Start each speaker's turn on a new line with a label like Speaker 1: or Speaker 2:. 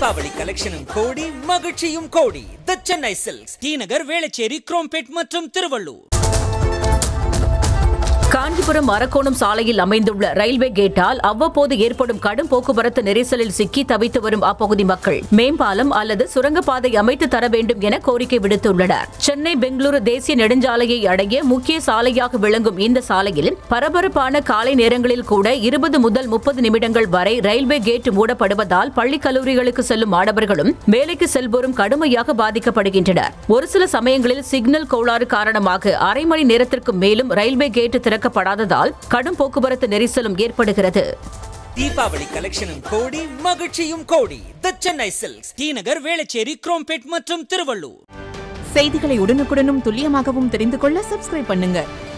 Speaker 1: தீபாவளி கலெக்ஷனும் கோடி, மகிழ்ச்சியும் கோடி. The Chennai silks, T Nagar, Velachery, Chromepet மற்றும் திருவள்ளூர்.
Speaker 2: காஞ்சிபுரம் அரக்கோணம் சாலையில் அமைந்துள்ள ரயில்வே கேட்டால் அவ்வப்போது ஏற்படும் கடும் போக்குவரத்து நெரிசலில் சிக்கி தவித்து வரும் அப்பகுதி மக்கள் மேம்பாலம் அல்லது சுரங்கப்பாதை அமைத்து தர வேண்டும் என கோரிக்கை விடுத்துள்ளனர். சென்னை பெங்களூரு தேசிய நெடுஞ்சாலையை அடைய முக்கிய சாலையாக விளங்கும் இந்த சாலையில் பரபரப்பான காலை நேரங்களில் கூட 20 முதல் 30 நிமிடங்கள் வரை ரயில்வே கேட் மூடப்படுவதால் பள்ளி கல்லூரிகளுக்கு செல்லும் மாணவர்களும் வேலைக்கு செல்வோரும் கடுமையாக பாதிக்கப்படுகின்றனர். ஒரு சில சமயங்களில் சிக்னல் கோளாறு காரணமாக அரை மணி நேரத்திற்கு மேலும் ரயில்வே கேட் திறக்கப்படாததால் கடும் போக்குவரத்து நெரிசலும் ஏற்படுகிறது.
Speaker 1: தீபாவளி கலெக்ஷனும் கோடி, மகிழ்ச்சியும் கோடி. The Chennai silks, T Nagar, Velachery, Chromepet மற்றும் திருவள்ளூர்.
Speaker 3: செய்திகளை உடனுக்குடனும் துல்லியமாகவும் தெரிந்து கொள்ள சப்ஸ்கிரைப் பண்ணுங்க.